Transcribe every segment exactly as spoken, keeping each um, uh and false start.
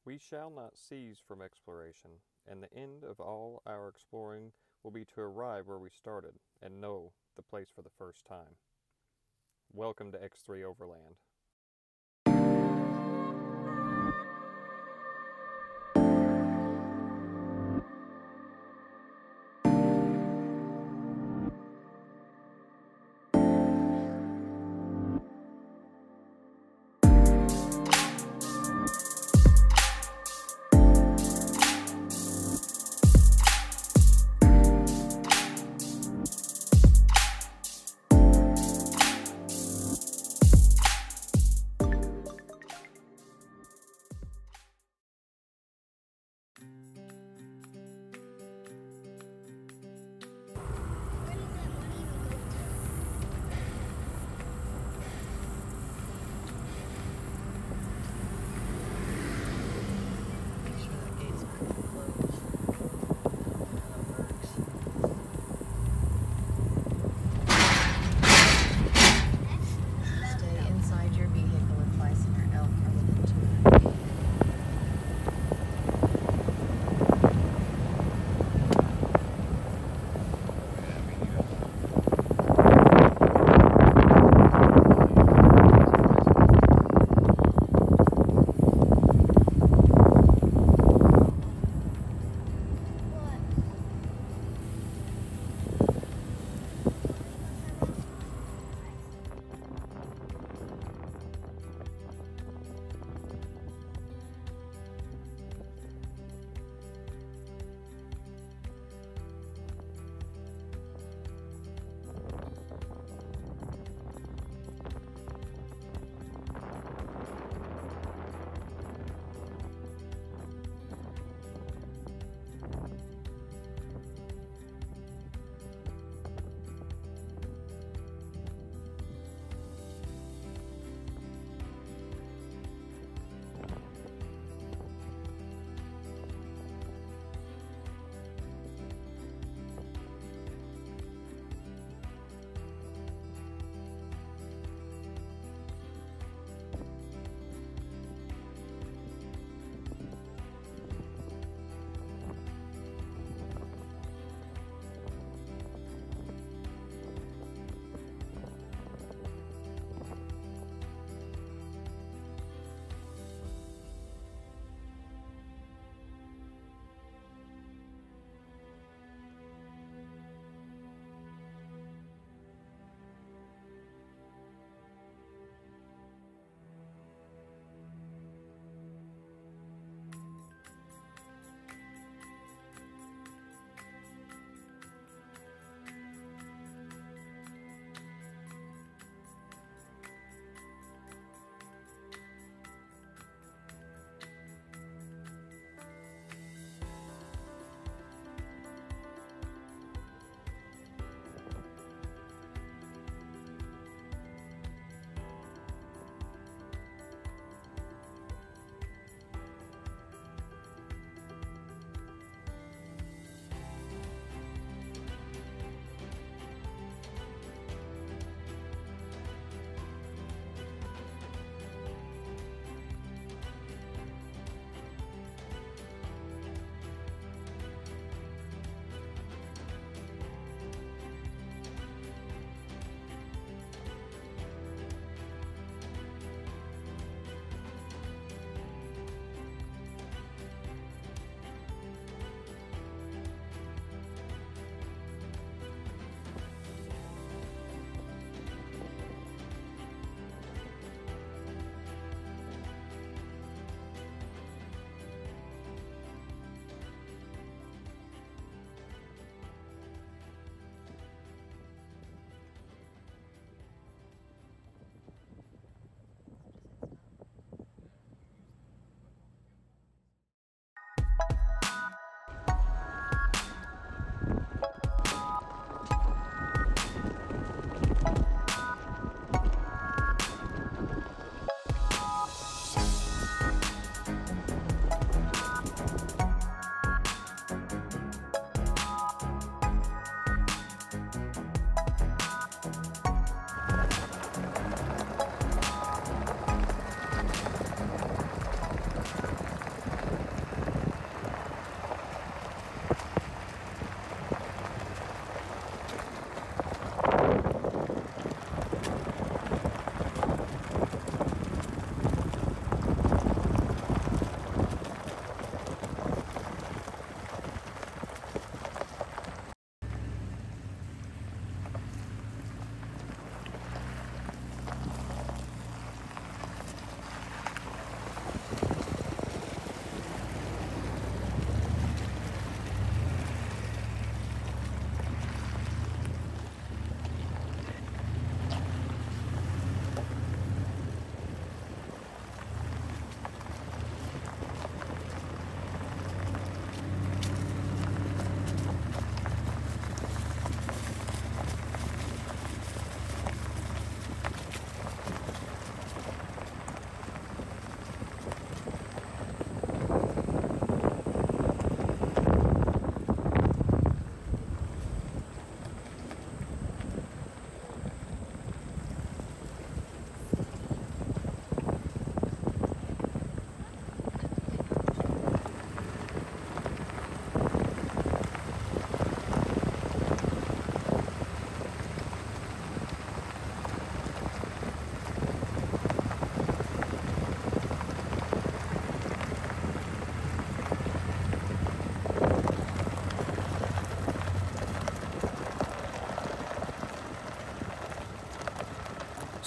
We shall not cease from exploration, and the end of all our exploring will be to arrive where we started and know the place for the first time. Welcome to X three Overland.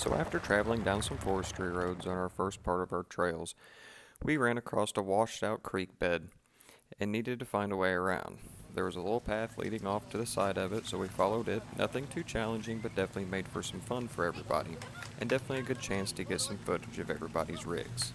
So after traveling down some forestry roads on our first part of our trails, we ran across a washed out creek bed and needed to find a way around. There was a little path leading off to the side of it, so we followed it. Nothing too challenging, but definitely made for some fun for everybody, and definitely a good chance to get some footage of everybody's rigs.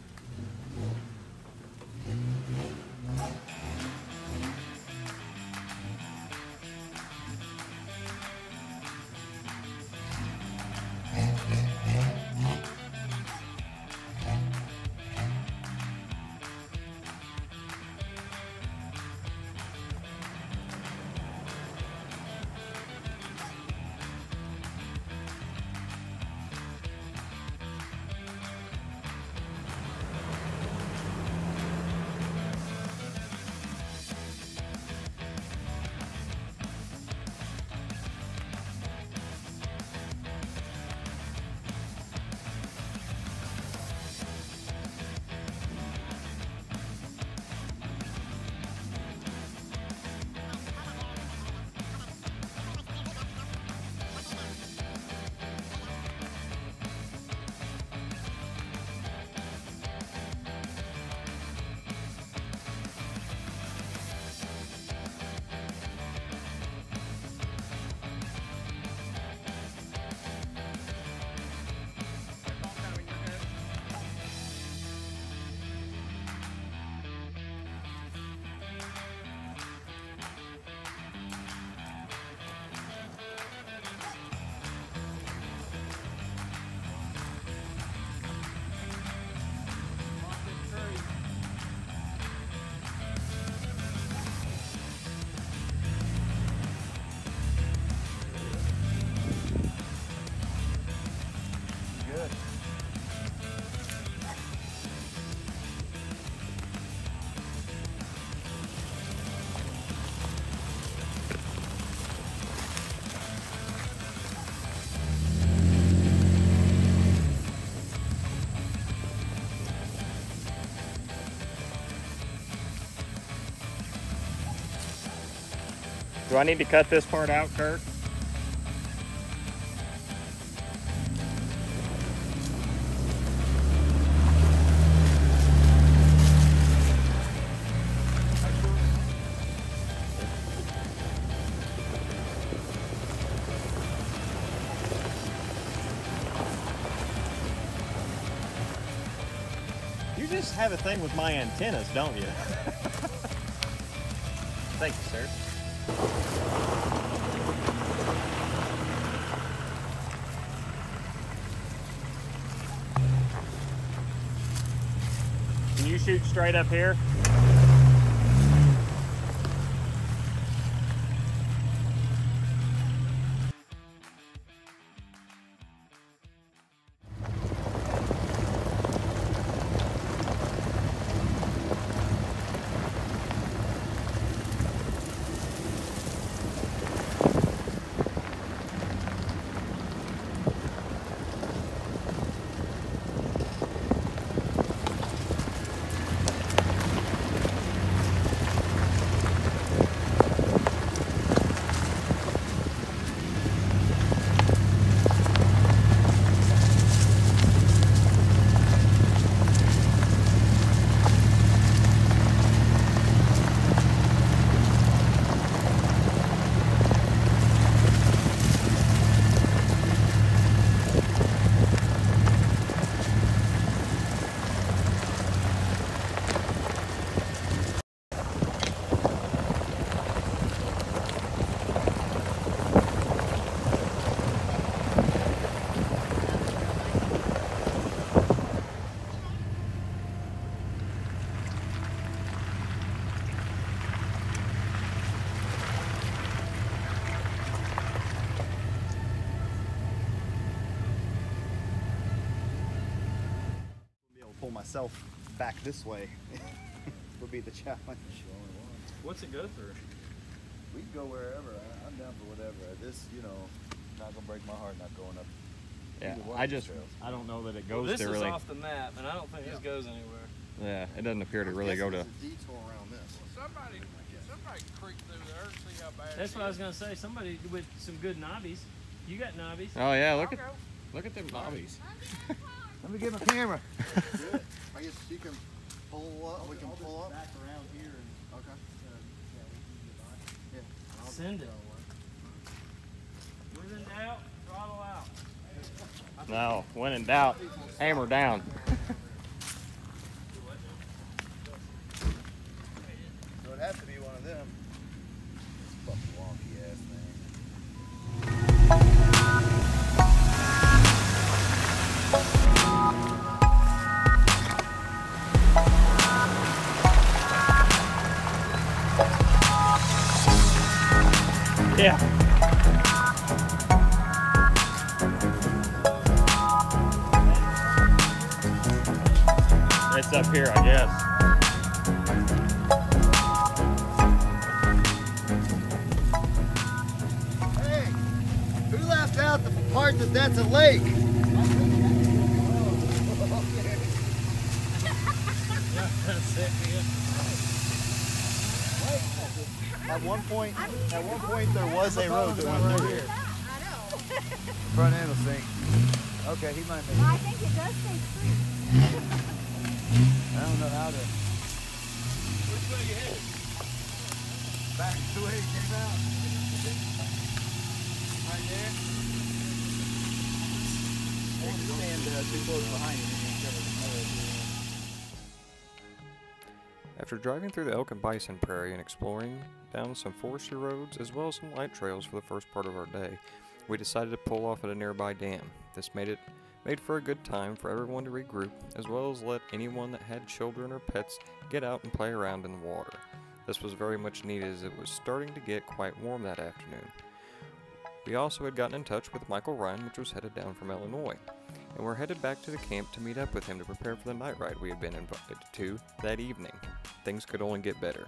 Do I need to cut this part out, Kurt? You just have a thing with my antennas, don't you? Thank you, sir. Can you shoot straight up here? Pull myself back this way would be the challenge. What's it go through? We can go wherever. I, I'm down for whatever. This, you know, not gonna break my heart not going up. Yeah, I just I don't know that it goes well, this there is really. off the map, and I don't think Yeah. this goes anywhere. Yeah, it doesn't appear to really go to. There's a detour around this. Well, somebody, somebody creeped through there and see how bad That's it what I was is. gonna say. Somebody with some good knobbies. You got knobbies. Oh yeah, look I'll at go. Look at them bobbies. Let me get my camera. Good. I guess you can pull up. We can pull up. Back around here and Okay. Yeah. Send it. When in doubt, throttle out. No, when in doubt, hammer down. So it'd have to be one of them. fucking wonky ass thing. Yeah. It's up here, I guess. Hey, who left out the part that that's a lake? At one point, at one point there was a road that went through here. I know. Front end will sink. Okay, he might make Well, I it. think it does say free. I don't know how to. Which way you headed? Back the way it came out. Right there. Stand uh, too close behind you. After driving through the elk and bison prairie and exploring down some forestry roads as well as some light trails for the first part of our day, we decided to pull off at a nearby dam. This made it made for a good time for everyone to regroup, as well as let anyone that had children or pets get out and play around in the water. This was very much needed as it was starting to get quite warm that afternoon. We also had gotten in touch with Michael Ryan, which was headed down from Illinois, and we're headed back to the camp to meet up with him to prepare for the night ride we had been invited to that evening. Things could only get better.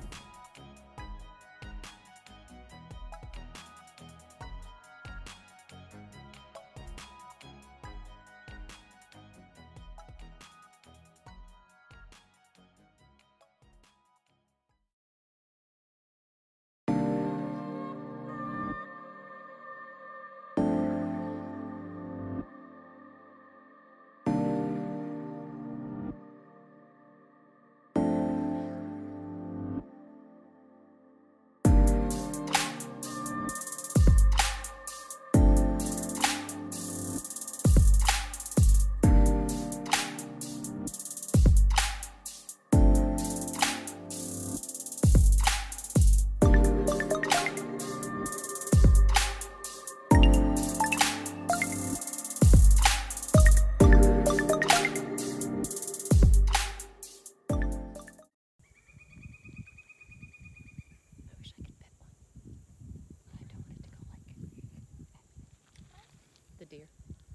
The deer.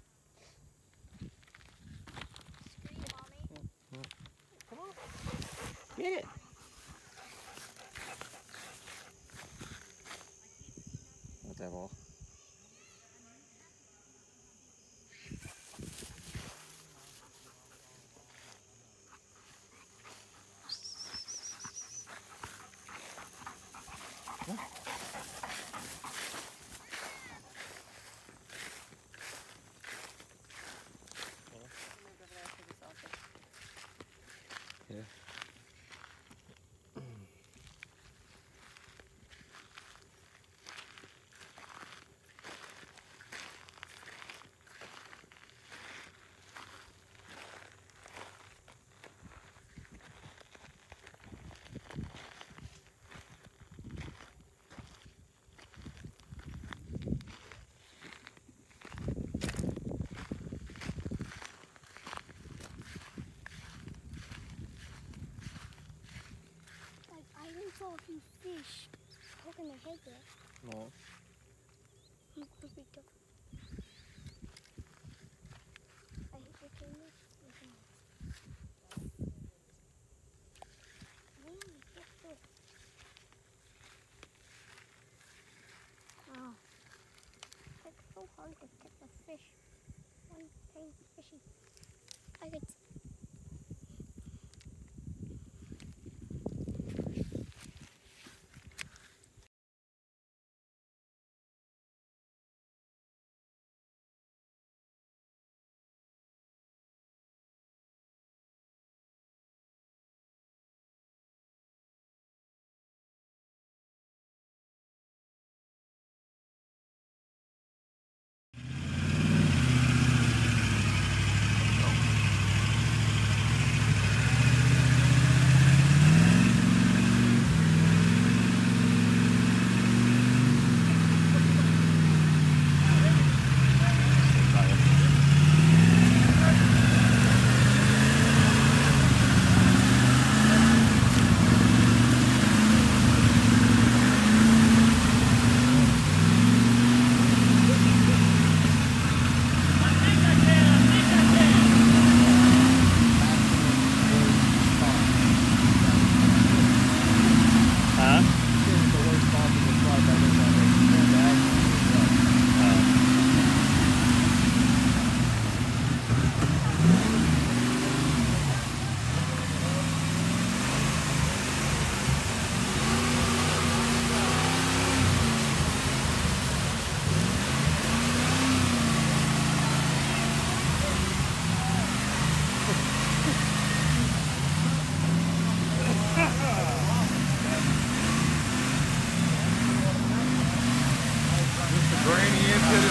Get it! What's that ball? Yeah. Like, I even saw a few fish poking their heads up. No. Look what we took. I hit your camera. Wow. It's so hard to catch a fish. One tiny fishy. I could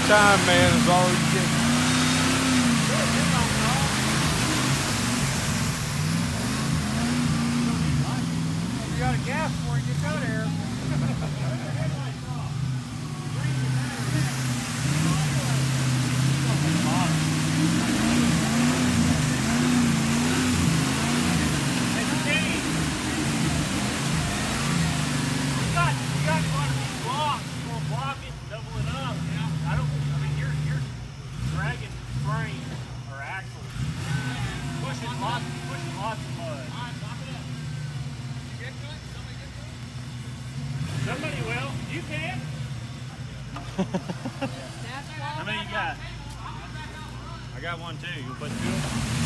time, man, is all you get. You got a gas before you get out of here. Somebody will. You can. How many you got? I got one too. You put two.